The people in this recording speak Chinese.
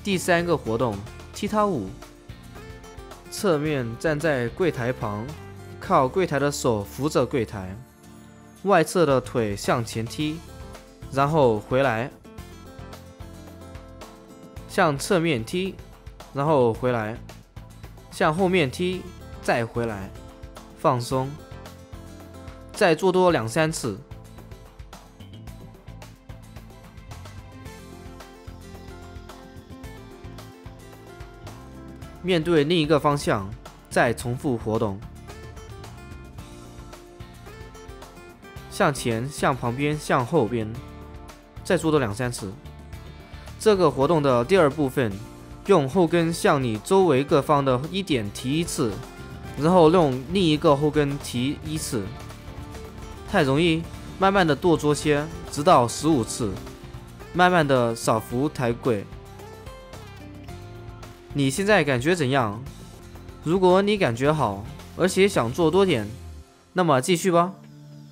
第3个活动，踢踏舞。侧面站在柜台旁，靠柜台的手扶着柜台，外侧的腿向前踢，然后回来，向侧面踢，然后回来，向后面踢，再回来，放松，再做多2-3次。面对另一个方向，再重复活动，向前、向旁边、向后边，再做多2-3次。这个活动的第2部分，用后跟向你周围各方的1点提1次，然后用另一个后跟提1次。太容易，慢慢的多做些，直到15次，慢慢的少扶抬柜。你现在感觉怎样？如果你感觉好，而且想做多点，那么继续吧。